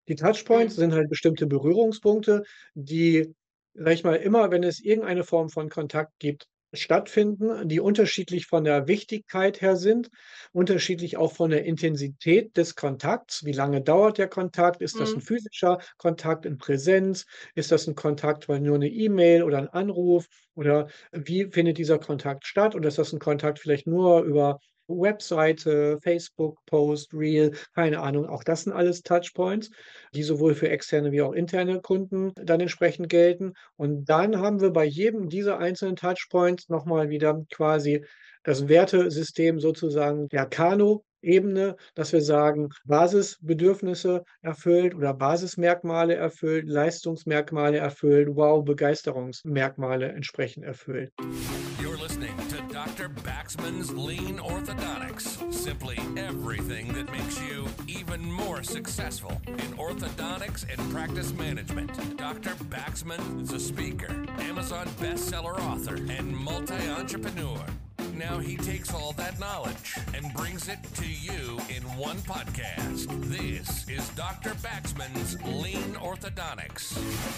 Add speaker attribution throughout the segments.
Speaker 1: Die Touchpoints
Speaker 2: Mhm.
Speaker 1: sind halt bestimmte Berührungspunkte, die, sage ich mal, immer, wenn es irgendeine Form von Kontakt gibt, stattfinden, die unterschiedlich von der Wichtigkeit her sind, unterschiedlich auch von der Intensität des Kontakts. Wie lange dauert der Kontakt? Ist das ein
Speaker 2: Mhm.
Speaker 1: physischer Kontakt in Präsenz? Ist das ein Kontakt, weil nur eine E-Mail oder ein Anruf? Oder wie findet dieser Kontakt statt? Oder ist das ein Kontakt vielleicht nur über Webseite, Facebook-Post, Reel, keine Ahnung. Auch das sind alles Touchpoints, die sowohl für externe wie auch interne Kunden dann entsprechend gelten. Und dann haben wir bei jedem dieser einzelnen Touchpoints noch mal wieder quasi das Wertesystem sozusagen der Kano-Ebene, dass wir sagen, Basisbedürfnisse erfüllt oder Basismerkmale erfüllt, Leistungsmerkmale erfüllt, wow, Begeisterungsmerkmale entsprechend erfüllt.
Speaker 3: You're listening to Dr. Baxman's Lean Orthodontics. Simply everything that makes you even more successful in orthodontics and practice management. Dr. Baxman is a speaker, Amazon bestseller author, and multi-entrepreneur. Now he takes all that knowledge and brings it to you in one podcast. This is Dr. Baxman's Lean Orthodontics.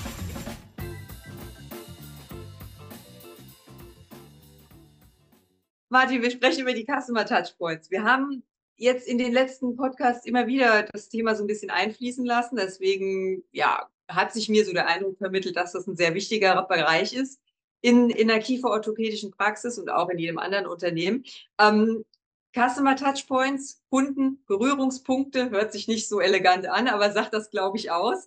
Speaker 2: Martin, wir sprechen über die Customer Touchpoints. Wir haben jetzt in den letzten Podcasts immer wieder das Thema so ein bisschen einfließen lassen. Deswegen, ja, hat sich mir so der Eindruck vermittelt, dass das ein sehr wichtiger Bereich ist in der kieferorthopädischen Praxis und auch in jedem anderen Unternehmen. Customer Touchpoints, Kunden, Berührungspunkte, hört sich nicht so elegant an, aber sagt das, glaube ich, aus.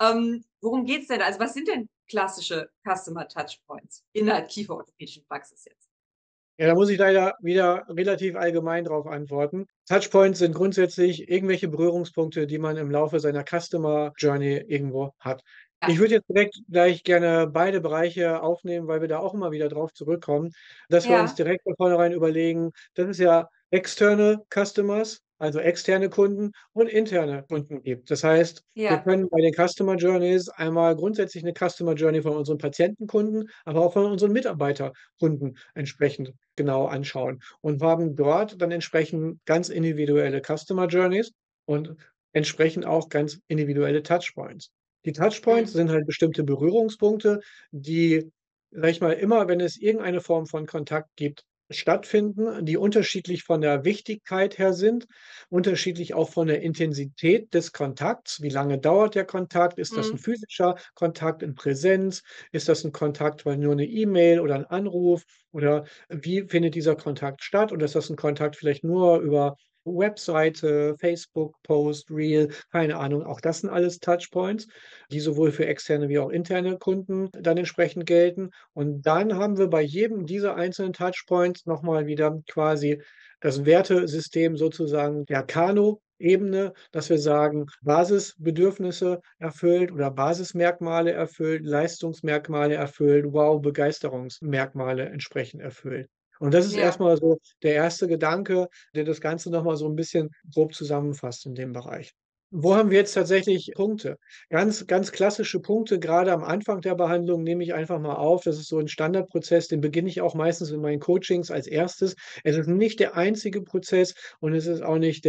Speaker 2: Worum geht's denn? Also was sind denn klassische Customer Touchpoints in der kieferorthopädischen Praxis jetzt?
Speaker 1: Ja, da muss ich leider wieder relativ allgemein drauf antworten. Touchpoints sind grundsätzlich irgendwelche Berührungspunkte, die man im Laufe seiner Customer Journey irgendwo hat. Ich
Speaker 2: Ja.
Speaker 1: würde jetzt direkt gleich gerne beide Bereiche aufnehmen, weil wir da auch immer wieder drauf zurückkommen, dass wir uns
Speaker 2: Ja,
Speaker 1: direkt von vornherein überlegen, dass es ja externe Customers, also externe Kunden und interne Kunden gibt. Das heißt, wir
Speaker 2: ja,
Speaker 1: können bei den Customer Journeys einmal grundsätzlich eine Customer Journey von unseren Patientenkunden, aber auch von unseren Mitarbeiterkunden entsprechend genau anschauen und haben dort dann entsprechend ganz individuelle Customer Journeys und entsprechend auch ganz individuelle Touchpoints. Die Touchpoints
Speaker 2: mhm,
Speaker 1: sind halt bestimmte Berührungspunkte, die, sage ich mal, immer, wenn es irgendeine Form von Kontakt gibt, stattfinden, die unterschiedlich von der Wichtigkeit her sind, unterschiedlich auch von der Intensität des Kontakts. Wie lange dauert der Kontakt? Ist das ein
Speaker 2: mhm.
Speaker 1: physischer Kontakt in Präsenz? Ist das ein Kontakt, weil nur eine E-Mail oder ein Anruf? Oder wie findet dieser Kontakt statt? Oder ist das ein Kontakt vielleicht nur über Webseite, Facebook-Post, Reel, keine Ahnung. Auch das sind alles Touchpoints, die sowohl für externe wie auch interne Kunden dann entsprechend gelten. Und dann haben wir bei jedem dieser einzelnen Touchpoints noch mal wieder quasi das Wertesystem sozusagen der Kano-Ebene, dass wir sagen, Basisbedürfnisse erfüllt oder Basismerkmale erfüllt, Leistungsmerkmale erfüllt, wow, Begeisterungsmerkmale entsprechend erfüllt. Und das ist
Speaker 2: Ja.
Speaker 1: erstmal so der erste Gedanke, der das Ganze noch mal so ein bisschen grob zusammenfasst in dem Bereich. Wo haben wir jetzt tatsächlich Punkte? Ganz klassische Punkte, gerade am Anfang der Behandlung nehme ich einfach mal auf. Das ist so ein Standardprozess, den beginne ich auch meistens in meinen Coachings als Erstes. Es ist nicht der einzige Prozess und es ist auch nicht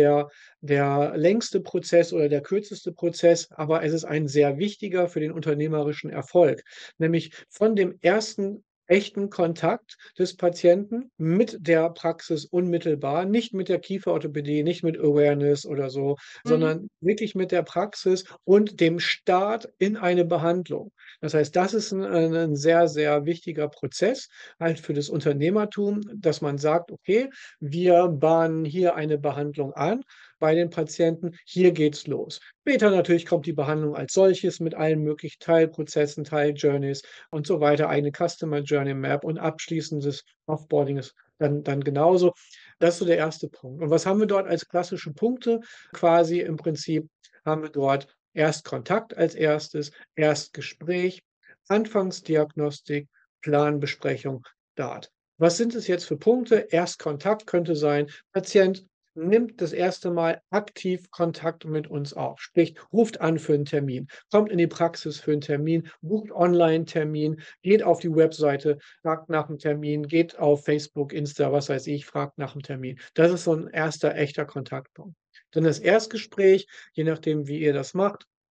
Speaker 1: der längste Prozess oder der kürzeste Prozess, aber es ist ein sehr wichtiger für den unternehmerischen Erfolg. Nämlich von dem ersten echten Kontakt des Patienten mit der Praxis unmittelbar, nicht mit der Kieferorthopädie, nicht mit Awareness oder so,
Speaker 2: Mhm.
Speaker 1: sondern wirklich mit der Praxis und dem Start in eine Behandlung. Das heißt, das ist 'n sehr, sehr wichtiger Prozess halt für das Unternehmertum, dass man sagt: „Okay, wir bahnen hier eine Behandlung an bei den Patienten. Hier geht's los.“ Später natürlich kommt die Behandlung als solches mit allen möglichen Teilprozessen, Teiljourneys und so weiter, eine Customer Journey Map und abschließendes Offboarding ist dann genauso. Das ist so der erste Punkt. Und was haben wir dort als klassische Punkte? Quasi im Prinzip haben wir dort Erstkontakt als erstes, Erstgespräch, Anfangsdiagnostik, Planbesprechung, Start. Was sind es jetzt für Punkte? Erstkontakt könnte sein, Patient nimmt das erste Mal aktiv Kontakt mit uns auf, sprich, ruft an für einen Termin, kommt in die Praxis für einen Termin, bucht Online-Termin, geht auf die Webseite, fragt nach 'm Termin, geht auf Facebook, Insta, was weiß ich, fragt nach 'm Termin. Das ist so 'n erster echter Kontaktpunkt. Dann das Erstgespräch, je nachdem, wie ihr das macht.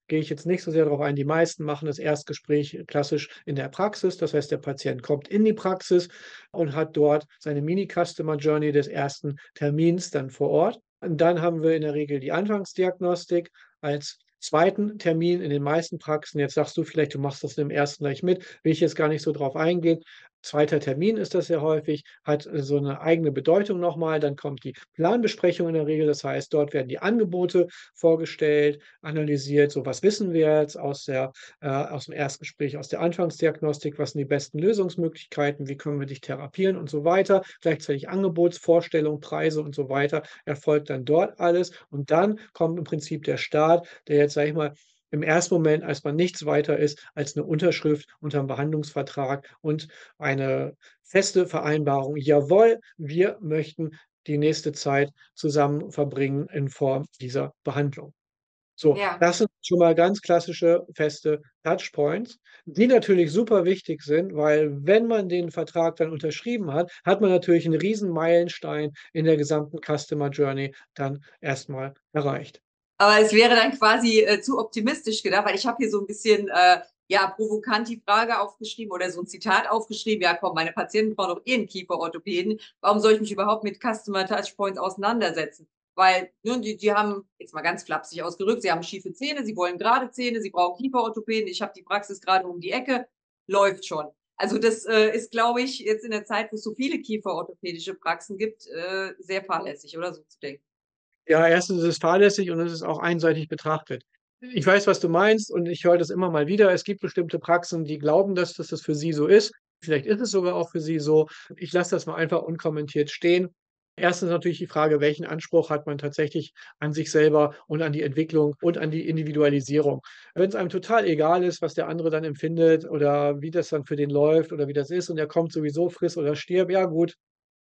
Speaker 1: gehe ich jetzt nicht so sehr darauf ein. Die meisten machen das Erstgespräch klassisch in der Praxis. Das heißt, der Patient kommt in die Praxis und hat dort seine Mini-Customer Journey des ersten Termins dann vor Ort. Und dann haben wir in der Regel die Anfangsdiagnostik als zweiten Termin in den meisten Praxen. Jetzt sagst du vielleicht, du machst das im ersten gleich mit, will ich jetzt gar nicht so drauf eingehen. Zweiter Termin ist das sehr häufig, hat so eine eigene Bedeutung nochmal. Dann kommt die Planbesprechung in der Regel. Das heißt, dort werden die Angebote vorgestellt, analysiert. So, was wissen wir jetzt aus dem Erstgespräch, aus der Anfangsdiagnostik? Was sind die besten Lösungsmöglichkeiten? Wie können wir dich therapieren und so weiter? Gleichzeitig Angebotsvorstellung, Preise und so weiter erfolgt dann dort alles. Und dann kommt im Prinzip der Start, der jetzt, sage ich mal, im ersten Moment erstmal nichts weiter ist als eine Unterschrift unter 'm Behandlungsvertrag und eine feste Vereinbarung: „Jawohl, wir möchten die nächste Zeit zusammen verbringen in Form dieser Behandlung." So,
Speaker 2: Ja.
Speaker 1: das sind schon mal ganz klassische feste Touchpoints, die natürlich super wichtig sind, weil wenn man den Vertrag dann unterschrieben hat, hat man natürlich 'n riesen Meilenstein in der gesamten Customer Journey dann erstmal erreicht.
Speaker 2: Aber es wäre dann quasi zu optimistisch gedacht, weil ich habe hier so ein bisschen ja, provokant die Frage aufgeschrieben oder so ein Zitat aufgeschrieben, ja komm, meine Patienten brauchen doch eh einen Kieferorthopäden, warum soll ich mich überhaupt mit Customer Touchpoints auseinandersetzen? Weil ne, die haben, jetzt mal ganz flapsig ausgedrückt, sie haben schiefe Zähne, sie wollen gerade Zähne, sie brauchen Kieferorthopäden, ich habe die Praxis gerade um die Ecke, läuft schon. Also das ist, glaube ich, jetzt in der Zeit, wo es so viele kieferorthopädische Praxen gibt, sehr fahrlässig, oder so zu denken.
Speaker 1: Ja, erstens ist es fahrlässig und es ist auch einseitig betrachtet. Ich weiß, was du meinst und ich höre das immer mal wieder. Es gibt bestimmte Praxen, die glauben, dass das für sie so ist. Vielleicht ist es sogar auch für sie so. Ich lasse das mal einfach unkommentiert stehen. Erstens natürlich die Frage, welchen Anspruch hat man tatsächlich an sich selber und an die Entwicklung und an die Individualisierung. Wenn es einem total egal ist, was der andere dann empfindet oder wie das dann für den läuft oder wie das ist und er kommt sowieso, friss oder stirb, ja gut,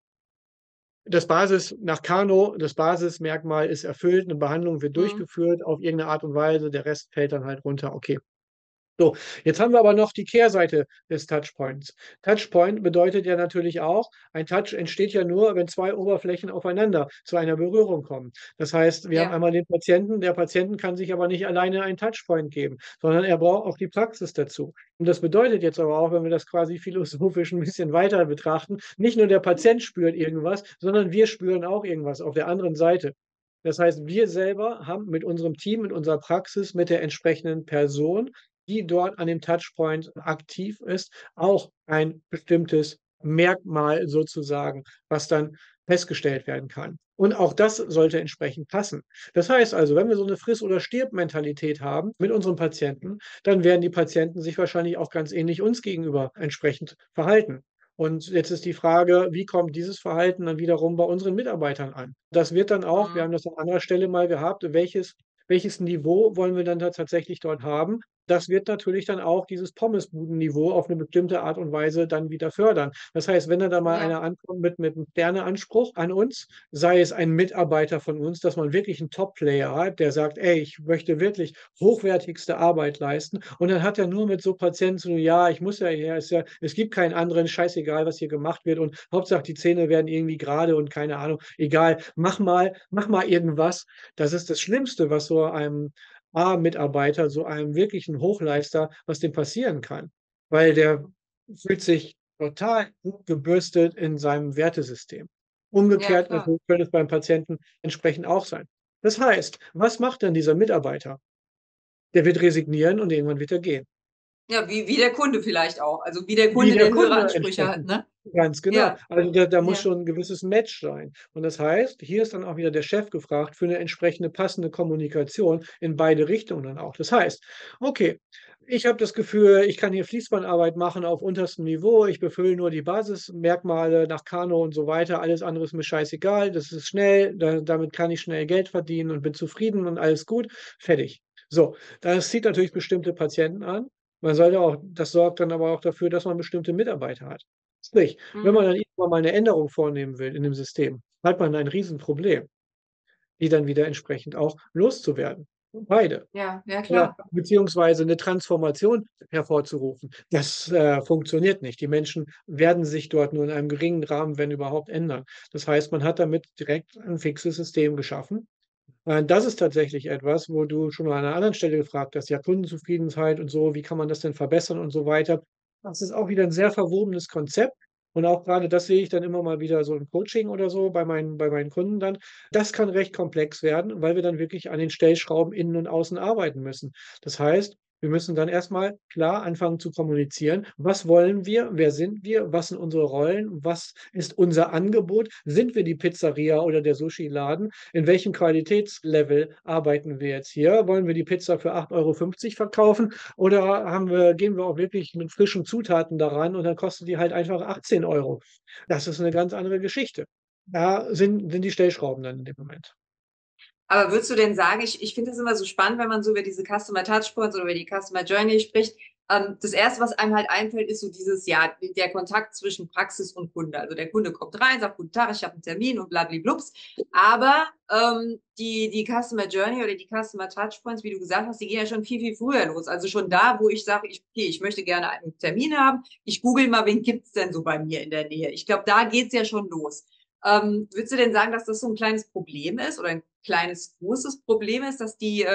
Speaker 1: nach Kano, das Basismerkmal ist erfüllt, 'ne Behandlung wird
Speaker 2: Mhm.
Speaker 1: durchgeführt auf irgendeine Art und Weise, der Rest fällt dann halt runter, okay. So, jetzt haben wir aber noch die Kehrseite des Touchpoints. Touchpoint bedeutet ja natürlich auch, ein Touch entsteht ja nur, wenn 2 Oberflächen aufeinander zu einer Berührung kommen. Das heißt, wir haben
Speaker 2: Ja.
Speaker 1: einmal den Patienten, der Patienten kann sich aber nicht alleine einen Touchpoint geben, sondern er braucht auch die Praxis dazu. Und das bedeutet jetzt aber auch, wenn wir das quasi philosophisch ein bisschen weiter betrachten, nicht nur der Patient spürt irgendwas, sondern wir spüren auch irgendwas auf der anderen Seite. Das heißt, wir selber haben mit unserem Team, mit unserer Praxis, mit der entsprechenden Person, die dort an dem Touchpoint aktiv ist, auch ein bestimmtes Merkmal sozusagen, was dann festgestellt werden kann. Und auch das sollte entsprechend passen. Das heißt also, wenn wir so eine Friss oder Stirb-Mentalität haben mit unseren Patienten, dann werden die Patienten sich wahrscheinlich auch ganz ähnlich uns gegenüber entsprechend verhalten. Und jetzt ist die Frage, wie kommt dieses Verhalten dann wiederum bei unseren Mitarbeitern an? Das wird dann auch, wir
Speaker 2: Mhm.
Speaker 1: haben das an anderer Stelle mal gehabt, welches Niveau wollen wir dann da tatsächlich dort haben? Das wird natürlich dann auch dieses Pommesbudenniveau auf 'ne bestimmte Art und Weise dann wieder fördern. Das heißt, wenn da mal
Speaker 2: Ja.
Speaker 1: einer ankommt mit 'nem Sterneanspruch an uns, sei es ein Mitarbeiter von uns, dass man wirklich 'n Top-Player hat, der sagt: „Ey, ich möchte wirklich hochwertigste Arbeit leisten." Und dann hat er nur mit so Patienten zu tun: „Ja, ich muss ja hier es gibt keinen anderen, scheißegal, was hier gemacht wird und Hauptsache die Zähne werden irgendwie gerade und keine Ahnung, egal, mach mal irgendwas." Das ist das Schlimmste, was so einem A-Mitarbeiter, so einem wirklichen Hochleister, was dem passieren kann, weil der fühlt sich total gut gebürstet in seinem Wertesystem.
Speaker 2: Ja,
Speaker 1: Umgekehrt
Speaker 2: klar.
Speaker 1: natürlich könnte es beim Patienten entsprechend auch sein. Das heißt, was macht dann dieser Mitarbeiter? Der wird resignieren und irgendwann wird er gehen.
Speaker 2: Ja, wie der Kunde vielleicht auch. Also, wie der
Speaker 1: Wie
Speaker 2: Kunde,
Speaker 1: der
Speaker 2: der höhere
Speaker 1: Kunde
Speaker 2: Ansprüche hat,
Speaker 1: entsprechend.
Speaker 2: ne?
Speaker 1: Ganz genau.
Speaker 2: Ja,
Speaker 1: Also, da muss
Speaker 2: ja.
Speaker 1: schon 'n gewisses Match sein. Und das heißt, hier ist dann auch wieder der Chef gefragt für 'ne entsprechende passende Kommunikation in beide Richtungen dann auch. Das heißt: „Okay, ich habe das Gefühl, ich kann hier Fließbandarbeit machen auf unterstem Niveau. Ich befülle nur die Basismerkmale nach Kano und so weiter. Alles andere ist mir scheißegal. Das ist schnell, damit kann ich schnell Geld verdienen und bin zufrieden und alles gut. Fertig." So, das zieht natürlich bestimmte Patienten an. Das sorgt dann aber auch dafür, dass man bestimmte Mitarbeiter hat. Sprich, wenn man
Speaker 2: Mhm.
Speaker 1: dann irgendwann mal 'ne Änderung vornehmen will in dem System, hat man ein Riesenproblem, die dann wieder entsprechend auch loszuwerden. Beide.
Speaker 2: Ja, ja
Speaker 1: Oder
Speaker 2: klar.
Speaker 1: beziehungsweise 'ne Transformation hervorzurufen. Das, funktioniert nicht. Die Menschen werden sich dort nur in einem geringen Rahmen, wenn überhaupt, ändern. Das heißt, man hat damit direkt 'n fixes System geschaffen, Das ist tatsächlich etwas, wo du schon mal an einer anderen Stelle gefragt hast, ja, Kundenzufriedenheit und so, wie kann man das denn verbessern und so weiter. Das ist auch wieder ein sehr verwobenes Konzept und auch gerade das sehe ich dann immer mal wieder so im Coaching oder so bei meinen Kunden dann. Das kann recht komplex werden, weil wir dann wirklich an den Stellschrauben innen und außen arbeiten müssen. Das heißt, wir müssen dann erstmal klar anfangen zu kommunizieren. Was wollen wir? Wer sind wir? Was sind unsere Rollen? Was ist unser Angebot? Sind wir die Pizzeria oder der Sushi-Laden? In welchem Qualitätslevel arbeiten wir jetzt hier? Wollen wir die Pizza für 8,50 € verkaufen oder gehen wir auch wirklich mit frischen Zutaten daran und dann kostet die halt einfach 18 €? Das ist eine ganz andere Geschichte. Da sind die Stellschrauben dann in dem Moment.
Speaker 2: Aber würdest du denn sagen, ich finde es immer so spannend, wenn man so über diese Customer Touchpoints oder über die Customer Journey spricht. Das Erste, was einem halt einfällt, ist so dieses, ja, der Kontakt zwischen Praxis und Kunde. Also der Kunde kommt rein, sagt, guten Tag, ich habe einen Termin und blablablups. Aber die Customer Journey oder die Customer Touchpoints, wie du gesagt hast, die gehen ja schon viel, viel früher los. Also schon da, wo ich sage, ich möchte gerne einen Termin haben, ich google mal, wen gibt es denn so bei mir in der Nähe? Ich glaube, da geht es ja schon los. Würdest du denn sagen, dass das so ein kleines Problem ist oder ein kleines, großes Problem ist, dass die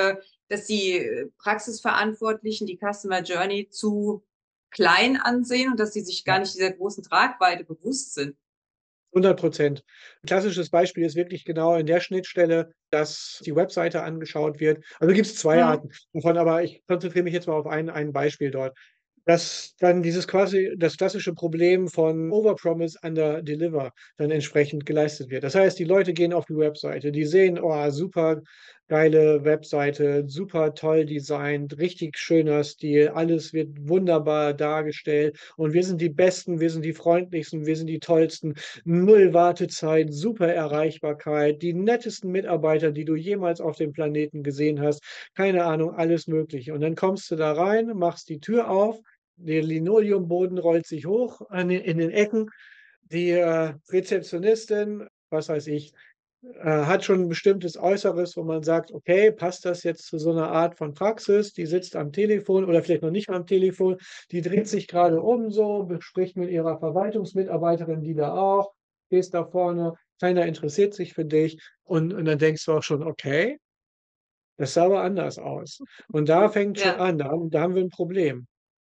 Speaker 2: Praxisverantwortlichen die Customer Journey zu klein ansehen und dass sie sich gar nicht dieser großen Tragweite bewusst sind?
Speaker 1: 100%. Ein klassisches Beispiel ist wirklich genau in der Schnittstelle, dass die Webseite angeschaut wird. Also gibt es 2
Speaker 2: Mhm.
Speaker 1: Arten davon, aber ich konzentriere mich jetzt mal auf ein Beispiel dort. Dass dann das klassische Problem von Overpromise, Underdeliver dann entsprechend geleistet wird. Das heißt, die Leute gehen auf die Webseite, die sehen: „Oh, super geile Webseite, super toll designt, richtig schöner Stil, alles wird wunderbar dargestellt und wir sind die Besten, wir sind die Freundlichsten, wir sind die Tollsten, null Wartezeit, super Erreichbarkeit, die nettesten Mitarbeiter, die du jemals auf dem Planeten gesehen hast.“ Keine Ahnung, alles Mögliche. Und dann kommst du da rein, machst die Tür auf, der Linoleumboden rollt sich hoch in den Ecken. Die Rezeptionistin, was weiß ich, hat schon ein bestimmtes Äußeres, wo man sagt: „Okay, passt das jetzt zu so einer Art von Praxis?“ Die sitzt am Telefon oder vielleicht noch nicht mal am Telefon. Die dreht sich gerade um so, bespricht mit ihrer Verwaltungsmitarbeiterin, die da auch. Stehst da vorne, keiner interessiert sich für dich und dann denkst du auch schon: „Okay, das sah aber anders aus.“ Und da fängt schon
Speaker 2: Ja.
Speaker 1: an, da haben wir ein Problem.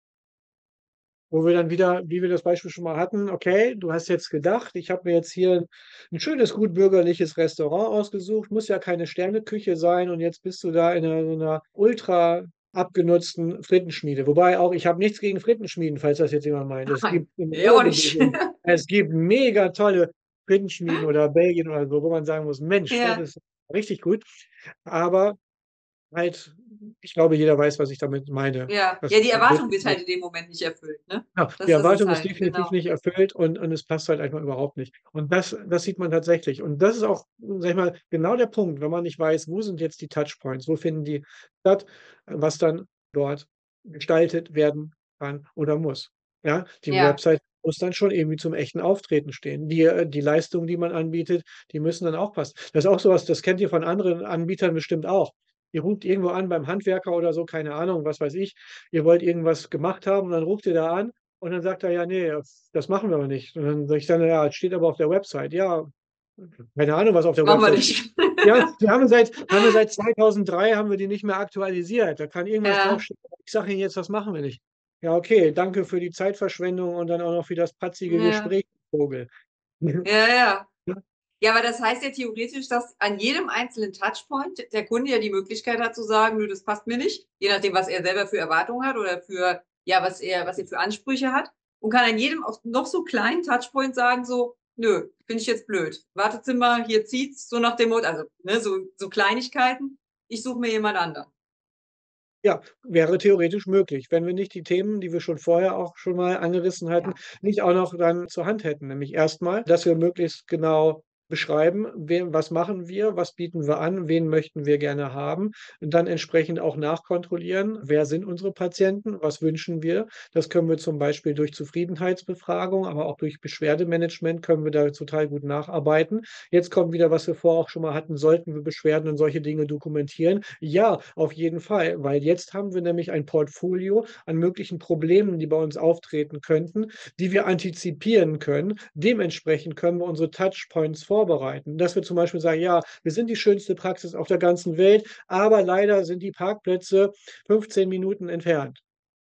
Speaker 1: Wo wir dann wieder, wie wir das Beispiel schon mal hatten: „Okay, du hast jetzt gedacht, ich habe mir jetzt hier 'n schönes, gut bürgerliches Restaurant ausgesucht, muss ja keine Sterneküche sein und jetzt bist du da in so 'ner ultra abgenutzten Frittenschmiede.“ Wobei auch ich habe nichts gegen Frittenschmieden, falls das jetzt jemand meint. Es
Speaker 2: Nein,
Speaker 1: gibt im
Speaker 2: nee, auch nicht.
Speaker 1: Ruhrgebiet es gibt mega tolle Frittenschmieden oder Belgien oder so, wo man sagen muss: „Mensch, das
Speaker 2: Ja,
Speaker 1: ist richtig gut.“ Aber halt, ich glaube, jeder weiß, was ich damit meine.
Speaker 2: ja.
Speaker 1: Das
Speaker 2: Ja, die Erwartung wird halt in dem Moment nicht erfüllt, ne?
Speaker 1: Genau, die
Speaker 2: Das ist
Speaker 1: Erwartung ist
Speaker 2: halt,
Speaker 1: definitiv
Speaker 2: genau.
Speaker 1: nicht erfüllt und es passt halt einfach überhaupt nicht. Und das sieht man tatsächlich. Und das ist auch, sage ich mal, genau der Punkt, wenn man nicht weiß, wo sind jetzt die Touchpoints, wo finden die statt, was dann dort gestaltet werden kann oder muss. Ja, die
Speaker 2: Ja,
Speaker 1: Website muss dann schon irgendwie zum echten Auftreten stehen. Die Leistungen, die man anbietet, die müssen dann auch passen. Das ist auch so was, das kennt ihr von anderen Anbietern bestimmt auch. Ihr ruft irgendwo an beim Handwerker oder so, keine Ahnung, was weiß ich. Ihr wollt irgendwas gemacht haben und dann ruft ihr da an und dann sagt er: „Ja, ne, das machen wir aber nicht.“ Und dann sage ich dann: „Ja, es steht aber auf der Website.“ „Ja, keine Ahnung, was auf der
Speaker 2: machen wir
Speaker 1: Website steht.“
Speaker 2: nicht.
Speaker 1: Ja, die haben wir seit 2003 haben wir die nicht mehr aktualisiert. Da kann irgendwas
Speaker 2: Ja,
Speaker 1: draufstehen. Ich sage Ihnen jetzt, das machen wir nicht. Ja, okay, danke für die Zeitverschwendung und dann auch noch für das patzige
Speaker 2: ja,
Speaker 1: Gespräch, Vogel.
Speaker 2: ja, ja.
Speaker 1: Ja,
Speaker 2: Ja, aber das heißt ja theoretisch, dass an jedem einzelnen Touchpoint der Kunde ja die Möglichkeit hat zu sagen: „Nö, das passt mir nicht“, je nachdem, was er selber für Erwartungen hat oder für, ja, was er für Ansprüche hat, und kann an jedem auf noch so kleinen Touchpoint sagen so: „Nö, finde ich jetzt blöd. Wartezimmer, hier zieht's“, so nach dem Motto, also, ne, so Kleinigkeiten. „Ich suche mir jemand anderen.“
Speaker 1: ja, wäre theoretisch möglich, wenn wir nicht die Themen, die wir schon vorher auch schon mal angerissen hatten,
Speaker 2: Ja,
Speaker 1: nicht auch noch dann zur Hand hätten. Nämlich erstmal, dass wir möglichst genau beschreiben, was machen wir, was bieten wir an, wen möchten wir gerne haben und dann entsprechend auch nachkontrollieren, wer sind unsere Patienten, was wünschen wir. Das können wir zum Beispiel durch Zufriedenheitsbefragung, aber auch durch Beschwerdemanagement können wir da total gut nacharbeiten. Jetzt kommt wieder, was wir vorher auch schon mal hatten, sollten wir Beschwerden und solche Dinge dokumentieren? Ja, auf jeden Fall, weil jetzt haben wir nämlich ein Portfolio an möglichen Problemen, die bei uns auftreten könnten, die wir antizipieren können. Dementsprechend können wir unsere Touchpoints vorbereiten. Dass wir zum Beispiel sagen, ja, wir sind die schönste Praxis auf der ganzen Welt, aber leider sind die Parkplätze 15 Minuten entfernt.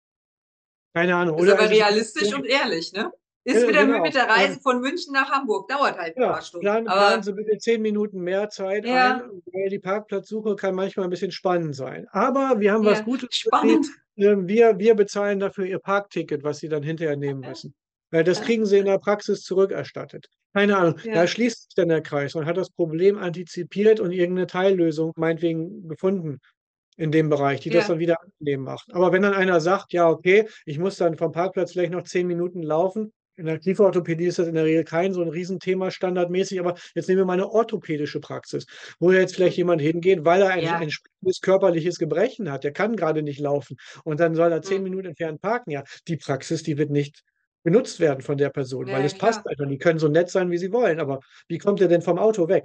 Speaker 1: Keine Ahnung.
Speaker 2: Ist
Speaker 1: Oder
Speaker 2: aber
Speaker 1: es ist
Speaker 2: realistisch und ehrlich, ne? Ist wieder
Speaker 1: genau.
Speaker 2: mit der Reise von München nach Hamburg, dauert halt ein
Speaker 1: Ja,
Speaker 2: paar Stunden.
Speaker 1: planen
Speaker 2: Aber
Speaker 1: Sie bitte 10 Minuten mehr Zeit ein,
Speaker 2: ja,
Speaker 1: weil die Parkplatzsuche kann manchmal ein bisschen spannend sein. Aber wir haben was
Speaker 2: ja,
Speaker 1: Gutes für Sie.
Speaker 2: spannend.
Speaker 1: Wir bezahlen dafür Ihr Parkticket, was Sie dann hinterher nehmen müssen. Weil das kriegen Sie in der Praxis zurückerstattet. Keine Ahnung, da
Speaker 2: Ja,
Speaker 1: schließt sich dann der Kreis. Man hat das Problem antizipiert und irgendeine Teillösung meinetwegen gefunden in dem Bereich, die das
Speaker 2: ja,
Speaker 1: dann wieder angenehm macht. Aber wenn dann einer sagt, ja, okay, ich muss dann vom Parkplatz vielleicht noch 10 Minuten laufen. In der Kieferorthopädie ist das in der Regel kein so ein Riesenthema standardmäßig, aber jetzt nehmen wir mal eine orthopädische Praxis, wo jetzt vielleicht jemand hingeht, weil er ein
Speaker 2: ja.
Speaker 1: entsprechendes körperliches Gebrechen hat. Der kann gerade nicht laufen und dann soll er 10
Speaker 2: Hm.
Speaker 1: Minuten entfernt parken. Ja, die Praxis, die wird nicht genutzt werden von der Person,
Speaker 2: Ja,
Speaker 1: weil
Speaker 2: ja,
Speaker 1: es passt
Speaker 2: klar.
Speaker 1: einfach. Die können so nett sein, wie sie wollen, aber wie kommt er denn vom Auto weg?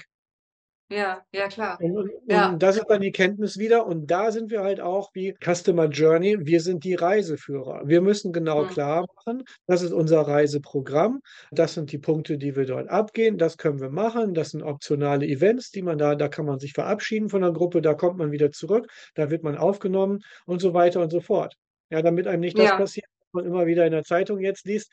Speaker 2: Ja, ja, klar.
Speaker 1: Und
Speaker 2: Ja.
Speaker 1: das ist dann die Kenntnis wieder. Und da sind wir halt auch wie Customer Journey. Wir sind die Reiseführer. Wir müssen genau
Speaker 2: Hm.
Speaker 1: klar machen, das ist unser Reiseprogramm. Das sind die Punkte, die wir dort abgehen. Das können wir machen. Das sind optionale Events, die man da kann man sich verabschieden von der Gruppe. Da kommt man wieder zurück. Da wird man aufgenommen und so weiter und so fort. Ja, damit einem nicht das
Speaker 2: Ja,
Speaker 1: passiert, was man immer wieder in der Zeitung jetzt liest,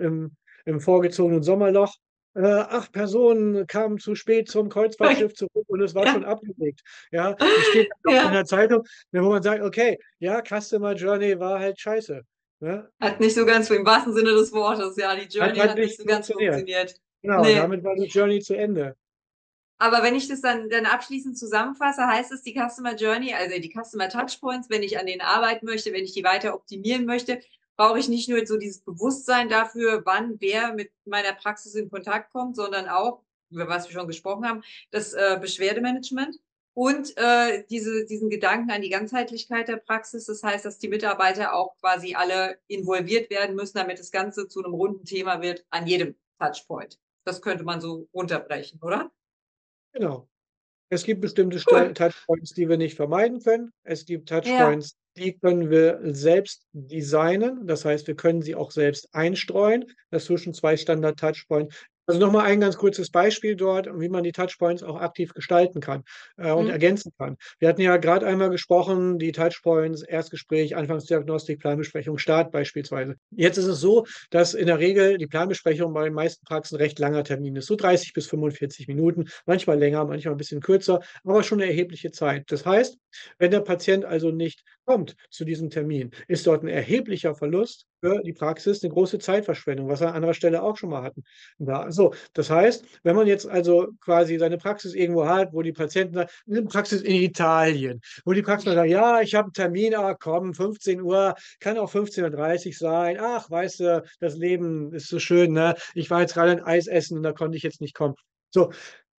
Speaker 1: im vorgezogenen Sommerloch. 8 Personen kamen zu spät zum Kreuzfahrtschiff zurück und es war schon
Speaker 2: ja,
Speaker 1: abgelegt. Ja, das steht dann noch in
Speaker 2: ja.
Speaker 1: der Zeitung, wo man sagt, okay, ja, Customer Journey war halt scheiße. Ne?
Speaker 2: Hat nicht so ganz, im wahrsten Sinne des Wortes, ja, die
Speaker 1: Hat
Speaker 2: Journey
Speaker 1: halt
Speaker 2: hat nicht
Speaker 1: nicht
Speaker 2: so ganz
Speaker 1: funktioniert.
Speaker 2: funktioniert.
Speaker 1: Genau,
Speaker 2: Nee.
Speaker 1: damit war die Journey zu Ende.
Speaker 2: Aber wenn ich das dann abschließend zusammenfasse, heißt es, die Customer Journey, also die Customer Touchpoints, wenn ich an denen arbeiten möchte, wenn ich die weiter optimieren möchte, brauche ich nicht nur so dieses Bewusstsein dafür, wann wer mit meiner Praxis in Kontakt kommt, sondern auch, über was wir schon gesprochen haben, das Beschwerdemanagement und diesen Gedanken an die Ganzheitlichkeit der Praxis. Das heißt, dass die Mitarbeiter auch quasi alle involviert werden müssen, damit das Ganze zu einem runden Thema wird an jedem Touchpoint. Das könnte man so runterbrechen, oder?
Speaker 1: Genau. Es gibt bestimmte
Speaker 2: Cool.
Speaker 1: Touchpoints, die wir nicht vermeiden können. Es gibt
Speaker 2: Ja,
Speaker 1: Touchpoints, die können wir selbst designen. Das heißt, wir können sie auch selbst einstreuen. Dazwischen 2 Standard-Touchpoints. Also nochmal ein ganz kurzes Beispiel dort, wie man die Touchpoints auch aktiv gestalten kann und
Speaker 2: mhm.
Speaker 1: ergänzen kann. Wir hatten ja gerade einmal gesprochen, die Touchpoints, Erstgespräch, Anfangsdiagnostik, Planbesprechung, Start beispielsweise. Jetzt ist es so, dass in der Regel die Planbesprechung bei den meisten Praxen recht langer Termin ist, so 30 bis 45 Minuten, manchmal länger, manchmal ein bisschen kürzer, aber schon eine erhebliche Zeit. Das heißt, wenn der Patient also nicht kommt zu diesem Termin, ist dort ein erheblicher Verlust für die Praxis, eine große Zeitverschwendung, was wir an anderer Stelle auch schon mal hatten. Ja, so, das heißt, wenn man jetzt also quasi seine Praxis irgendwo hat, wo die Patienten sagen, eine Praxis in Italien, wo die Praxis sagen, ja, ich habe einen Termin, ah, komm, 15 Uhr, kann auch 15:30 Uhr sein. Ach, weißt du, das Leben ist so schön, ne? Ich war jetzt gerade ein Eis essen und da konnte ich jetzt nicht kommen. So,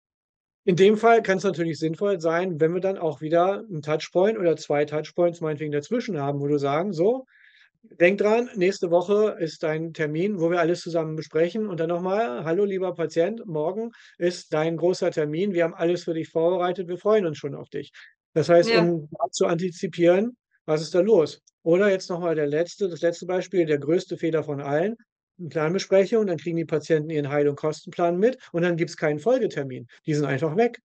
Speaker 1: in dem Fall kann es natürlich sinnvoll sein, wenn wir dann auch wieder 'n Touchpoint oder 2 Touchpoints meinetwegen dazwischen haben, wo du sagen: „So, denk dran, nächste Woche ist dein Termin, wo wir alles zusammen besprechen und dann nochmal, hallo lieber Patient, morgen ist dein großer Termin. Wir haben alles für dich vorbereitet. Wir freuen uns schon auf dich. Das heißt,
Speaker 2: Ja,
Speaker 1: um da zu antizipieren, was ist da los? Oder jetzt nochmal das letzte Beispiel, der größte Fehler von allen. Eine Planbesprechung, dann kriegen die Patienten ihren Heil- und Kostenplan mit und dann gibt es keinen Folgetermin. Die sind einfach weg.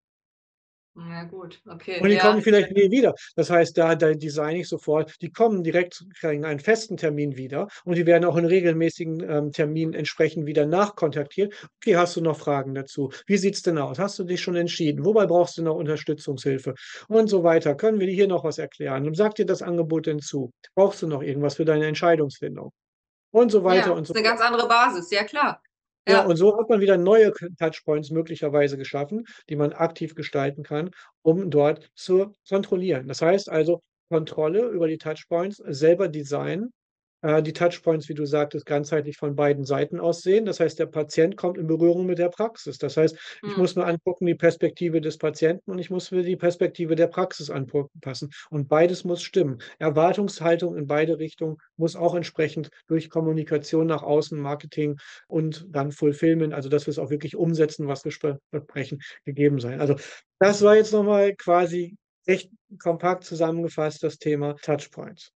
Speaker 2: ja gut, okay,
Speaker 1: Und die kommen
Speaker 2: ja,
Speaker 1: vielleicht nie wieder. Das heißt, da designe ich sofort, die kommen direkt, kriegen einen festen Termin wieder und die werden auch in regelmäßigen Terminen entsprechend wieder nachkontaktiert. Okay, hast du noch Fragen dazu? Wie sieht's denn aus? Hast du dich schon entschieden? Wobei brauchst du noch Unterstützungshilfe? Und so weiter. Können wir dir hier noch was erklären? Und sagt dir das Angebot denn zu? Brauchst du noch irgendwas für deine Entscheidungsfindung? Und so weiter
Speaker 2: ja,
Speaker 1: und so
Speaker 2: ist eine
Speaker 1: fort.
Speaker 2: ganz andere Basis, ja klar.
Speaker 1: Ja,
Speaker 2: Ja,
Speaker 1: und so hat man wieder neue Touchpoints möglicherweise geschaffen, die man aktiv gestalten kann, um dort zu kontrollieren. Das heißt also, Kontrolle über die Touchpoints selber designen, die Touchpoints, wie du sagtest, ganzheitlich von beiden Seiten aus sehen. Das heißt, der Patient kommt in Berührung mit der Praxis. Das heißt, ich
Speaker 2: mhm.
Speaker 1: muss mir angucken, die Perspektive des Patienten und ich muss mir die Perspektive der Praxis anpassen. Und beides muss stimmen. Erwartungshaltung in beide Richtungen muss auch entsprechend durch Kommunikation nach außen, Marketing und dann Fulfillment, also dass wir es auch wirklich umsetzen, was wir versprechen, gegeben sein. Also das war jetzt nochmal quasi echt kompakt zusammengefasst, das Thema Touchpoints.